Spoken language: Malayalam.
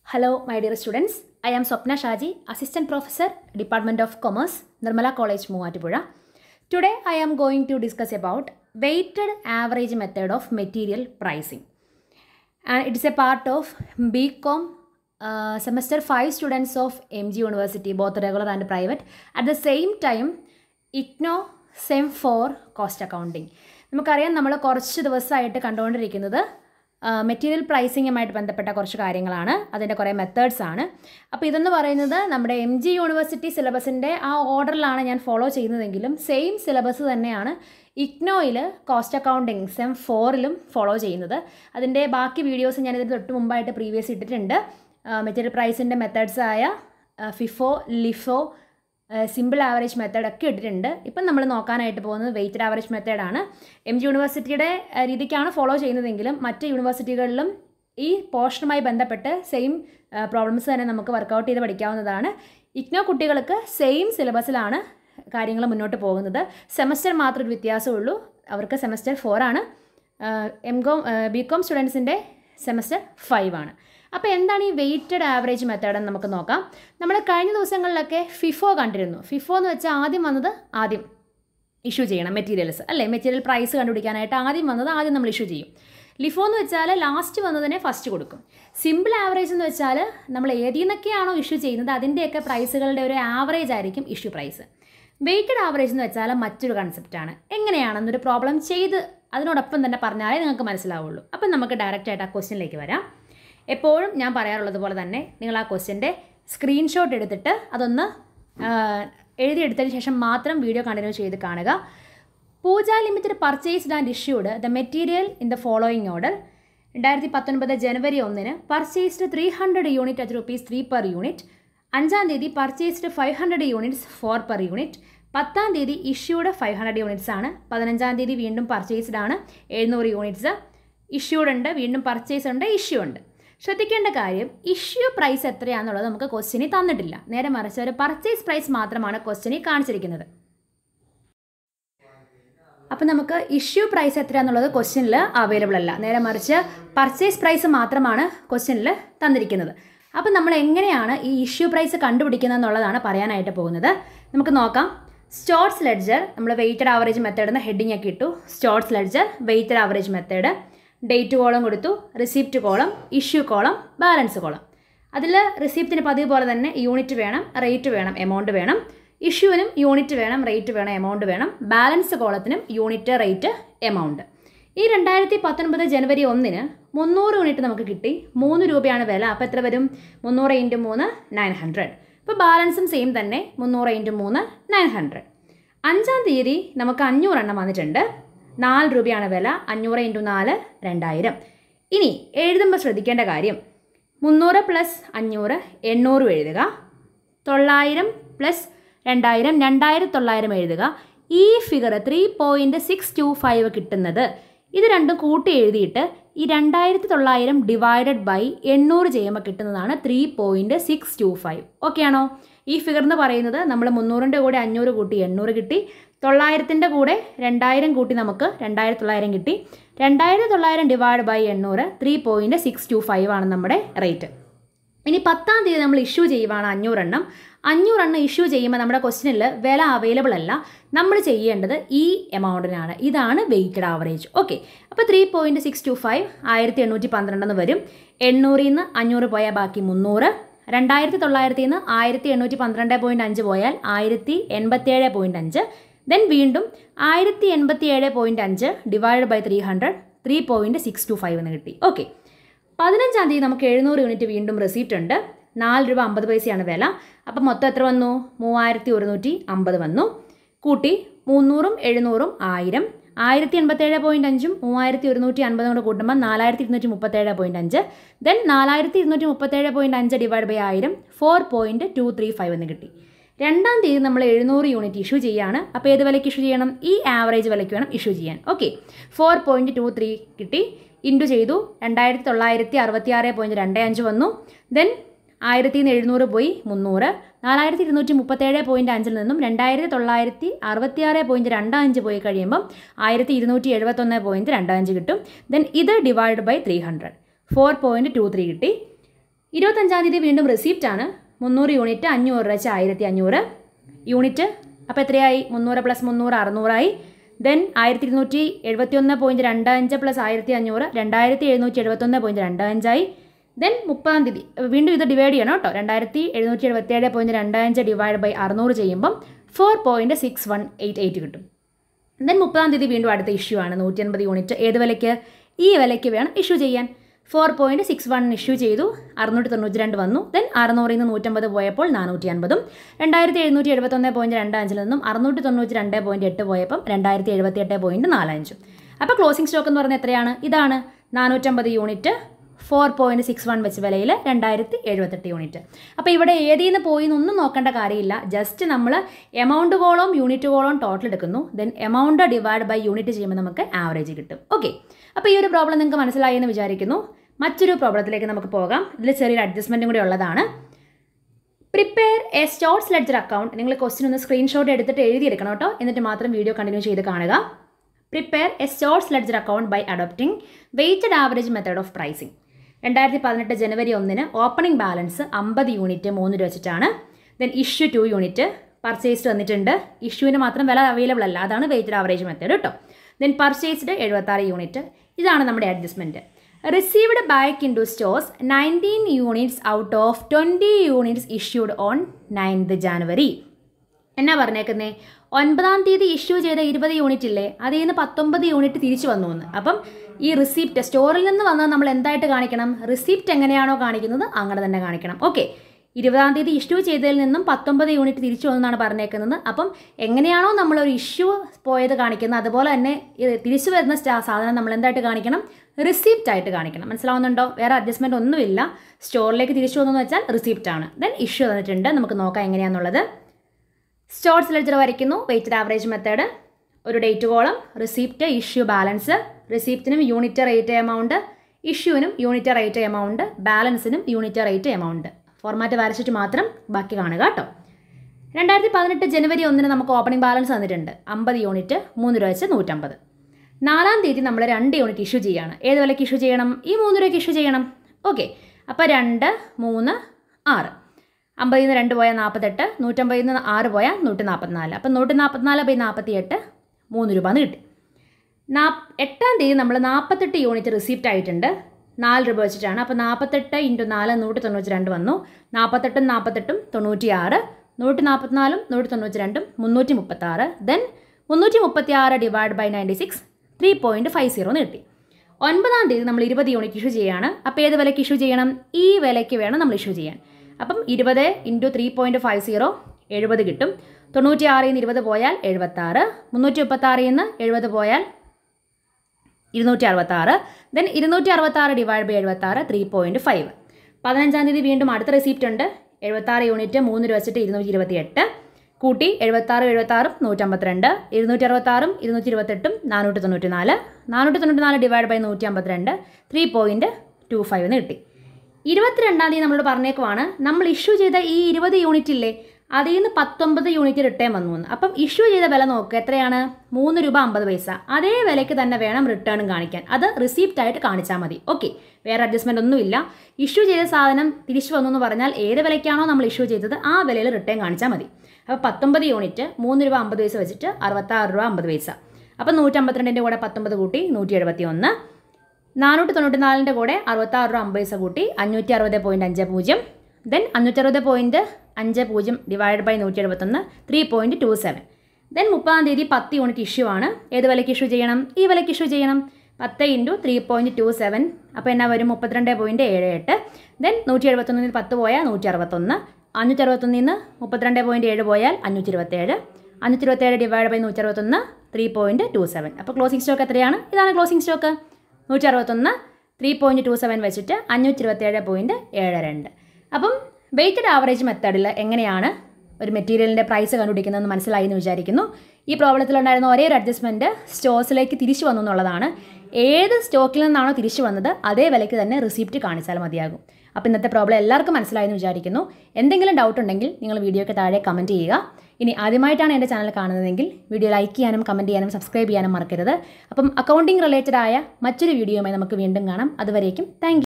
Hello, my dear students. I am Swapna Shaji, Assistant Professor, Department of Commerce, Nirmala College, Muatipura. Today, I am going to discuss about weighted average method of material pricing. And it is a part of BCOM semester 5 students of MG University, both regular and private. At the same time, IGNOU SEM for cost accounting. നമുക്കറിയാം നമ്മൾ കുറച്ച് ദിവസമായിട്ട് കണ്ടുകൊണ്ടിരിക്കുന്നത് മെറ്റീരിയൽ പ്രൈസിങ്ങുമായിട്ട് ബന്ധപ്പെട്ട കുറച്ച് കാര്യങ്ങളാണ്, അതിൻ്റെ കുറേ മെത്തേഡ്സ് ആണ്. അപ്പോൾ ഇതെന്ന് പറയുന്നത് നമ്മുടെ MG യൂണിവേഴ്സിറ്റി സിലബസിൻ്റെ ആ ഓർഡറിലാണ് ഞാൻ ഫോളോ ചെയ്യുന്നതെങ്കിലും സെയിം സിലബസ് തന്നെയാണ് ഇഗ്നോയിൽ കോസ്റ്റ് അക്കൗണ്ടിങ് SEM 4ലും ഫോളോ ചെയ്യുന്നത്. അതിൻ്റെ ബാക്കി വീഡിയോസ് ഞാനിതിന് തൊട്ട് മുമ്പായിട്ട് പ്രീവിയസ് ഇട്ടിട്ടുണ്ട്. മെറ്റീരിയൽ പ്രൈസിൻ്റെ മെത്തേഡ്സായ FIFO, LIFO, simple average method ഒക്കെ ഇട്ടിട്ടുണ്ട്. ഇപ്പം നമ്മൾ നോക്കാനായിട്ട് പോകുന്നത് വെയ്റ്റഡ് ആവറേജ് മെത്തേഡാണ്. MG യൂണിവേഴ്സിറ്റിയുടെ രീതിക്കാണ് ഫോളോ ചെയ്യുന്നതെങ്കിലും മറ്റ് യൂണിവേഴ്സിറ്റികളിലും ഈ പോർഷനുമായി ബന്ധപ്പെട്ട് സെയിം പ്രോബ്ലംസ് തന്നെ നമുക്ക് വർക്കൗട്ട് ചെയ്ത് പഠിക്കാവുന്നതാണ്. ഇഗ്നോ കുട്ടികൾക്ക് സെയിം സിലബസിലാണ് കാര്യങ്ങൾ മുന്നോട്ട് പോകുന്നത്. സെമസ്റ്റർ മാത്രം ഒരു വ്യത്യാസമുള്ളൂ, അവർക്ക് സെമസ്റ്റർ 4 ആണ്. BCOM സ്റ്റുഡൻസിൻ്റെ സെമസ്റ്റർ 5 ആണ്. അപ്പോൾ എന്താണ് ഈ വെയ്റ്റഡ് ആവറേജ് മെത്തേഡ് എന്ന് നമുക്ക് നോക്കാം. നമ്മൾ കഴിഞ്ഞ ദിവസങ്ങളിലൊക്കെ ഫിഫോ കണ്ടിരുന്നു. ഫിഫോ എന്ന് വെച്ചാൽ ആദ്യം ഇഷ്യൂ ചെയ്യണം മെറ്റീരിയൽസ് അല്ലേ, മെറ്റീരിയൽ പ്രൈസ് കണ്ടുപിടിക്കാനായിട്ട് ആദ്യം നമ്മൾ ഇഷ്യൂ ചെയ്യും. ലിഫോ എന്ന് വെച്ചാൽ ലാസ്റ്റ് വന്നതിനെ ഫസ്റ്റ് കൊടുക്കും. സിമ്പിൾ ആവറേജ് എന്ന് വെച്ചാൽ നമ്മൾ ഏതിൽ നിന്നൊക്കെയാണോ ഇഷ്യൂ ചെയ്യുന്നത് അതിൻ്റെയൊക്കെ പ്രൈസുകളുടെ ഒരു ആവറേജ് ആയിരിക്കും ഇഷ്യൂ പ്രൈസ്. വെയ്റ്റഡ് ആവറേജ് എന്ന് വെച്ചാൽ മറ്റൊരു കൺസെപ്റ്റാണ്. എങ്ങനെയാണെന്നൊരു പ്രോബ്ലം ചെയ്ത് അതിനോടൊപ്പം തന്നെ പറഞ്ഞാലേ നിങ്ങൾക്ക് മനസ്സിലാവുള്ളൂ. അപ്പം നമുക്ക് ഡയറക്റ്റായിട്ട് ആ ക്വസ്റ്റ്യനിലേക്ക് വരാം. എപ്പോഴും ഞാൻ പറയാറുള്ളത് പോലെ തന്നെ നിങ്ങൾ ആ ക്വസ്റ്റ്യൻ്റെ സ്ക്രീൻഷോട്ട് എടുത്തിട്ട് അതൊന്ന് എഴുതിയെടുത്തതിന് ശേഷം മാത്രം വീഡിയോ കണ്ടിന്യൂ ചെയ്ത് കാണുക. Pooja limited purchased and issued the material in the following order. 2019 January 1 purchased 300 unit at ₹3 per unit. 5-ാം തീയതി പർച്ചേസ്ഡ് 500 യൂണിറ്റ്സ് 4 per യൂണിറ്റ്. 10-ാം തീയതി ഇഷ്യൂഡ് 500 യൂണിറ്റ്സ് ആണ്. 15-ാം തീയതി വീണ്ടും പർച്ചേസ്ഡ് ആണ് 700 യൂണിറ്റ്സ്. ഇഷ്യൂഡ് ഉണ്ട്, വീണ്ടും പർച്ചേസ് ഉണ്ട്, ഇഷ്യൂ ഉണ്ട്. ശ്രദ്ധിക്കേണ്ട കാര്യം, ഇഷ്യൂ പ്രൈസ് എത്രയാണെന്നുള്ളത് നമുക്ക് ക്വസ്റ്റ്യനിൽ തന്നിട്ടില്ല. നേരെ മറിച്ച് ഒരു പർച്ചേസ് പ്രൈസ് മാത്രമാണ് ക്വസ്റ്റ്യനിൽ കാണിച്ചിരിക്കുന്നത്. അപ്പോൾ നമുക്ക് ഇഷ്യൂ പ്രൈസ് എത്രയാണെന്നുള്ളത് ക്വസ്റ്റ്യനിൽ അവൈലബിൾ അല്ല, നേരെ മറിച്ച് പർച്ചേസ് പ്രൈസ് മാത്രമാണ് ക്വസ്റ്റ്യനിൽ തന്നിരിക്കുന്നത്. അപ്പോൾ നമ്മൾ എങ്ങനെയാണ് ഈ ഇഷ്യൂ പ്രൈസ് കണ്ടുപിടിക്കുന്നത് എന്നുള്ളതാണ് പറയാനായിട്ട് പോകുന്നത്. നമുക്ക് നോക്കാം. സ്റ്റോർസ് ലെഡ്ജർ, നമ്മൾ വെയ്റ്റഡ് ആവറേജ് മെത്തേഡ് എന്ന് ഹെഡിങ് ഒക്കെ ഇട്ടു. Stores ledger, weighted average method, date column കൊടുത്തു, receipt column, issue column, balance column. അതിൽ റിസിപ്റ്റിന് പതിവ് പോലെ തന്നെ യൂണിറ്റ് വേണം, റേറ്റ് വേണം, എമൗണ്ട് വേണം. ഇഷ്യൂവിനും യൂണിറ്റ് വേണം, റേറ്റ് വേണം, എമൗണ്ട് വേണം. ബാലൻസ് കോളത്തിനും യൂണിറ്റ്, റേറ്റ്, എമൗണ്ട്. ഈ 2019 ജനുവരി 1 300 യൂണിറ്റ് നമുക്ക് കിട്ടി. 3 രൂപയാണ് വില. അപ്പോൾ എത്ര വരും? 300 × 3 900. ഇപ്പോൾ ബാലൻസും സെയിം തന്നെ, 300 × 3 900. 5-ാം തീയതി നമുക്ക് 500 എണ്ണം വന്നിട്ടുണ്ട്. 4 രൂപയാണ് വില. 500 × 4 2000. ഇനി എഴുതുമ്പോൾ ശ്രദ്ധിക്കേണ്ട കാര്യം, 300 + 500 800 എഴുതുക. 900 + 2000 2900 എഴുതുക. ഈ ഫിഗർ 3.625 കിട്ടുന്നത് ഇത് രണ്ടും കൂട്ടി എഴുതിയിട്ട് ഈ 2900 ഡിവൈഡഡ് ബൈ 800 ചെയ്യുമ്പോൾ കിട്ടുന്നതാണ് 3.625. ഓക്കെ ആണോ? ഈ ഫിഗർ എന്ന് പറയുന്നത് നമ്മൾ 300ൻ്റെ കൂടെ 500 കൂട്ടി 800 കിട്ടി. 900ൻ്റെ കൂടെ 2000 കൂട്ടി നമുക്ക് 2900 കിട്ടി. 2900 ഡിവൈഡ് ബൈ 800 3.625 ആണ് നമ്മുടെ റേറ്റ്. ഇനി 10-ാം തീയതി നമ്മൾ ഇഷ്യൂ ചെയ്യുവാണ് 500 എണ്ണം. 500 എണ്ണം ഇഷ്യൂ ചെയ്യുമ്പോൾ നമ്മുടെ ക്വസ്റ്റ്യനിൽ വില അവൈലബിൾ അല്ല. നമ്മൾ ചെയ്യേണ്ടത് ഈ എമൗണ്ടിനാണ്. ഇതാണ് വെയ്റ്റഡ് ആവറേജ്. ഓക്കെ, അപ്പോൾ 3.625 1812 എന്ന് വരും. 800ൽ നിന്ന് 500 പോയാൽ ബാക്കി 300. 2900ൽ നിന്ന് 1812.5 പോയാൽ 1087.5. ദെൻ വീണ്ടും 1087.5 ഡിവൈഡ് ബൈ 300 3.625 എന്ന് കിട്ടി. ഓക്കെ, 15-ാം തീയതി നമുക്ക് 700 യൂണിറ്റ് വീണ്ടും റെസിപ്റ്റ് ഉണ്ട്. 4 രൂപ 50 പൈസയാണ് വില. അപ്പം മൊത്തം എത്ര വന്നു? 3150 വന്നു. കൂട്ടി 300ഉം 700ഉം 1000. 1087.5ഉം 3150 കൂടെ കൂട്ടുമ്പോൾ 4237.5. ദെൻ 4237.5 ഡിവൈഡ് ബൈ 1000 4.235 എന്ന് കിട്ടി. 2-ാം തീയതി നമ്മൾ 700 യൂണിറ്റ് ഇഷ്യൂ ചെയ്യുകയാണ്. അപ്പോൾ ഏത് വിലയ്ക്ക് ഇഷ്യൂ ചെയ്യണം? ഈ ആവറേജ് വിലയ്ക്ക് വേണം ഇഷ്യൂ ചെയ്യാൻ. ഓക്കെ, 4.23 കിട്ടി. ഇൻറ്റു ചെയ്തു 2966.25 വന്നു. ദെൻ 1000ൽ നിന്ന് 700 പോയി 300. 4237.5 നിന്നും 2966.25 പോയി കഴിയുമ്പം 1271.25 കിട്ടും. ദെൻ ഇത് ഡിവൈഡ് ബൈ 300 4.23 കിട്ടി. 25-ാം തീയതി വീണ്ടും റിസീപ്റ്റ് ആണ്. 300 യൂണിറ്റ് 500 രൂപ വെച്ച് 1500 യൂണിറ്റ്. അപ്പോൾ എത്രയായി? 300 + 300 600ആയി. ദെൻ 1271.25 + 1500 2771.25 ആയി. ദെൻ 30-ാം തീയതി വീണ്ടും ഇത് ഡിവൈഡ് ചെയ്യണം കേട്ടോ. 2777.25 ഡിവൈഡ് ബൈ 600 ചെയ്യുമ്പം 4.6188 കിട്ടും. ദെൻ 30-ാം തീയതി വീണ്ടും അടുത്ത ഇഷ്യൂ ആണ്. 150 യൂണിറ്റ് ഏത് വിലയ്ക്ക്? ഈ വിലയ്ക്ക് വേണം ഇഷ്യൂ ചെയ്യാൻ. 4.61 ഇഷ്യൂ ചെയ്തു. 692 വന്നു. ദെൻ 600-ൽ നിന്ന് 150 പോയപ്പോൾ 450. 2771.25 നിന്നും 692.8 പോയപ്പം 2078.45. അപ്പോൾ ക്ലോസിംഗ് സ്റ്റോക്ക് എന്ന് പറഞ്ഞാൽ എത്രയാണ്? ഇതാണ് 450 യൂണിറ്റ് 4.61 വെച്ച് വിലയിൽ 2078 യൂണിറ്റ്. അപ്പോൾ ഇവിടെ ഏതിന്ന് പോയി എന്നൊന്നും നോക്കേണ്ട കാര്യമില്ല. ജസ്റ്റ് നമ്മൾ amount column unit column total എടുക്കുന്നു. Then amount divide by unit ചെയ്യുമ്പോൾ നമുക്ക് ആവറേജ് കിട്ടും. ഓക്കെ, അപ്പോൾ ഈ ഒരു പ്രോബ്ലം നിങ്ങൾക്ക് മനസ്സിലായി എന്ന് വിചാരിക്കുന്നു. മറ്റൊരു പ്രോബ്ലത്തിലേക്ക് നമുക്ക് പോകാം. ഇതിൽ ചെറിയൊരു അഡ്ജസ്റ്റ്മെൻറ്റും കൂടി ഉള്ളതാണ്. Prepare a stores ledger account. നിങ്ങൾ ക്വസ്റ്റ്യൻ ഒന്ന് സ്ക്രീൻഷോട്ട് എടുത്തിട്ട് എഴുതിയെടുക്കണം കേട്ടോ. എന്നിട്ട് മാത്രം വീഡിയോ കണ്ടിന്യൂ ചെയ്ത് കാണുക. Prepare a stores ledger account by adopting weighted average method of pricing. 2018 January 1 opening balance 50 unit 3 രൂപ വെച്ചിട്ടാണ്. ദെൻ ഇഷ്യൂ 2 യൂണിറ്റ് പർച്ചേസ്ഡ് വന്നിട്ടുണ്ട്. ഇഷ്യൂവിന് മാത്രം വില അവൈലബിൾ അല്ല. അതാണ് വെയ്റ്റഡ് ആവറേജ് മെത്തേഡ് കേട്ടോ. Then purchased 76 unit. ഇതാണ് നമ്മുടെ അഡ്ജസ്റ്റ്മെൻറ്റ്. Received back in to stores 19 units out of 20 units issued on 9th January. എന്നാ പറഞ്ഞേക്കുന്നേ? 9-ാം തീയതി ഇഷ്യൂ ചെയ്ത 20 യൂണിറ്റ് ഇല്ലേ, അതിൽ നിന്ന് 19 യൂണിറ്റ് തിരിച്ചു വന്നു എന്ന്. അപ്പം ഈ റിസീപ്റ്റ് സ്റ്റോറിൽ നിന്ന് വന്നത് നമ്മൾ എന്തായിട്ട് കാണിക്കണം? റിസീപ്റ്റ് എങ്ങനെയാണോ കാണിക്കുന്നത് അങ്ങനെ തന്നെ കാണിക്കണം. ഓക്കെ, 20-ാം തീയതി ഇഷ്യൂ ചെയ്തതിൽ നിന്നും 19 യൂണിറ്റ് തിരിച്ചു വന്നെന്നാണ് പറഞ്ഞേക്കുന്നത്. അപ്പം എങ്ങനെയാണോ നമ്മളൊരു ഇഷ്യൂ പോയത് കാണിക്കുന്നത്, അതുപോലെ തന്നെ തിരിച്ചു വരുന്ന സാധനം നമ്മൾ എന്തായിട്ട് കാണിക്കണം? റിസീപ്റ്റ് ആയിട്ട് കാണിക്കണം. മനസ്സിലാവുന്നുണ്ടോ? വേറെ അഡ്ജസ്റ്റ്മെൻറ്റ് ഒന്നുമില്ല. സ്റ്റോറിലേക്ക് തിരിച്ചു വന്നു വെച്ചാൽ റിസീപ്റ്റ് ആണ്. ദെൻ ഇഷ്യൂ തന്നിട്ടുണ്ട്. നമുക്ക് നോക്കാം എങ്ങനെയാണെന്നുള്ളത്. സ്റ്റോർട്സ് ലെഡ്ജർ വരയ്ക്കുന്നു. Weighted average method. ഒരു date column, receipt, issue, balance. റിസീപ്റ്റിനും യൂണിറ്റ് റേറ്റ് എമൗണ്ട്, ഇഷ്യൂവിനും യൂണിറ്റ് റേറ്റ് എമൗണ്ട്, ബാലൻസിനും യൂണിറ്റ് റേറ്റ് എമൗണ്ട്. ഫോർമാറ്റ് വരച്ചിട്ട് മാത്രം ബാക്കി കാണുക കേട്ടോ. 2018 ജനുവരി 1 നമുക്ക് ഓപ്പണിംഗ് ബാലൻസ് തന്നിട്ടുണ്ട്. 50 യൂണിറ്റ് 3 രൂപ വെച്ച് 150. 4-ാം തീയതി നമ്മൾ 2 യൂണിറ്റ് ഇഷ്യൂ ചെയ്യാണ്. ഏത് വിലയ്ക്ക് ഇഷ്യൂ ചെയ്യണം? ഈ 3 രൂപയ്ക്ക് ഇഷ്യൂ ചെയ്യണം. ഓക്കെ, അപ്പോൾ 2, 3, 6. 50-ൽ നിന്ന് 2 പോയാൽ 48, 150-ൽ നിന്ന് 6 പോയാൽ 144. അപ്പം 144/48 3 രൂപ എന്ന് കിട്ടി. 8-ാം തീയതി നമ്മൾ 48 യൂണിറ്റ് റിസീപ്റ്റ് ആയിട്ടുണ്ട്. 4 രൂപ വെച്ചിട്ടാണ്. അപ്പോൾ 48 × 4 192 വന്നു. 48 48 96, 144 192 336. ദെൻ 336 ഡിവൈഡ് ബൈ 96 3.50 എന്ന് കിട്ടി. 9-ാം തീയതി നമ്മൾ 20 യൂണിറ്റ് ഇഷ്യൂ ചെയ്യാണ്. അപ്പോൾ ഏത് വിലയ്ക്ക് ഇഷ്യൂ ചെയ്യണം? ഈ വിലയ്ക്ക് വേണം നമ്മൾ ഇഷ്യൂ ചെയ്യാൻ. അപ്പം 20 × 3.50 70 കിട്ടും. 96-ൽ നിന്ന് 20 പോയാൽ 76, 336-ൽ നിന്ന് 70 പോയാൽ 266. Then 266 divide by 76 3.5. 15-ാം തീയതി വീണ്ടും അടുത്ത റെസിപ്റ്റ് ഉണ്ട്. 76 യൂണിറ്റ് 3 രൂപ വെച്ചിട്ട് 228 കൂട്ടി 76 76 152, 266 228 494, 494 ഡിവൈഡ് ബൈ 152 3.25 എന്ന് കിട്ടി. 22-ാം തീയതി നമ്മളോട് പറഞ്ഞേക്കുവാണ് നമ്മൾ ഇഷ്യൂ ചെയ്ത ഈ 20 യൂണിറ്റ് ഇല്ലേ, അതിൽ നിന്ന് 19 യൂണിറ്റ് റിട്ടേൺ വന്നു എന്ന്. അപ്പം ഇഷ്യൂ ചെയ്ത വില നോക്കുക എത്രയാണ്? 3 രൂപ 50 പൈസ. അതേ വിലയ്ക്ക് തന്നെ വേണം റിട്ടേണും കാണിക്കാൻ. അത് റിസീപ്റ്റ് ആയിട്ട് കാണിച്ചാൽ മതി. ഓക്കെ, വേറെ അഡ്ജസ്റ്റ്മെൻ്റ് ഒന്നുമില്ല. ഇഷ്യൂ ചെയ്ത സാധനം തിരിച്ചു വന്നു എന്ന് പറഞ്ഞാൽ ഏത് വിലയ്ക്കാണോ നമ്മൾ ഇഷ്യൂ ചെയ്തത് ആ വിലയിൽ റിട്ടേൺ കാണിച്ചാൽ മതി. അപ്പോൾ 19 യൂണിറ്റ് 3 രൂപ 50 പൈസ വെച്ചിട്ട് 66 രൂപ 50 പൈസ. അപ്പം 152-ൻ്റെ കൂടെ 19 കൂട്ടി 171, 494-ൻ്റെ കൂടെ 66 രൂപ 50 പൈസ കൂട്ടി 560.50. Then 560.50 divide by 171 3.27. ദെൻ 30-ാം തീയതി 10 യൂണിറ്റ് ഇഷ്യൂ ആണ്. ഏത് വിലയ്ക്ക് ഇഷ്യൂ ചെയ്യണം? ഈ വിലയ്ക്ക് ഇഷ്യൂ ചെയ്യണം. 10 × 3.27 അപ്പോൾ എന്നാ വരും? 32.78. ദെൻ 171-ൽ നിന്ന് 10 പോയാൽ 161, 561-ൽ നിന്ന് 32.7 പോയാൽ 527, 527 ഡിവൈഡ് ബൈ 161 3.27. അപ്പോൾ ക്ലോസിംഗ് സ്റ്റോക്ക് എത്രയാണ്? ഇതാണ് ക്ലോസിംഗ് സ്റ്റോക്ക്. 161 3.27 വെച്ചിട്ട് 527.72. അപ്പം വെയ്റ്റഡ് ആവറേജ് മെത്തേഡിൽ എങ്ങനെയാണ് ഒരു മെറ്റീരിയലിൻ്റെ പ്രൈസ് കണ്ടുപിടിക്കുന്നതെന്ന് മനസ്സിലായി എന്ന് വിചാരിക്കുന്നു. ഈ പ്രോബ്ലത്തിലുണ്ടായിരുന്ന ഒരേ ഒരു അഡ്ജസ്റ്റ്മെൻറ്റ് സ്റ്റോഴ്സിലേക്ക് തിരിച്ചു വന്നു എന്നുള്ളതാണ്. ഏത് സ്റ്റോക്കിൽ നിന്നാണോ തിരിച്ചു വന്നത് അതേ വിലയ്ക്ക് തന്നെ റിസീപ്റ്റ് കാണിച്ചാൽ മതിയാകും. അപ്പോൾ ഇന്നത്തെ പ്രോബ്ലം എല്ലാവർക്കും മനസ്സിലായി എന്ന് വിചാരിക്കുന്നു. എന്തെങ്കിലും ഡൗട്ട് ഉണ്ടെങ്കിൽ നിങ്ങൾ വീഡിയോയ്ക്ക് താഴെ കമൻറ്റ് ചെയ്യുക. ഇനി ആദ്യമായിട്ടാണ് എൻ്റെ ചാനൽ കാണുന്നതെങ്കിൽ വീഡിയോ ലൈക്ക് ചെയ്യാനും കമൻറ്റ് ചെയ്യാനും സബ്സ്ക്രൈബ് ചെയ്യാനും മറക്കരുത്. അപ്പം അക്കൗണ്ടിങ് റിലേറ്റഡ് ആയ മറ്റൊരു വീഡിയോയുമായി നമുക്ക് വീണ്ടും കാണാം. അതുവരേക്കും താങ്ക് യു.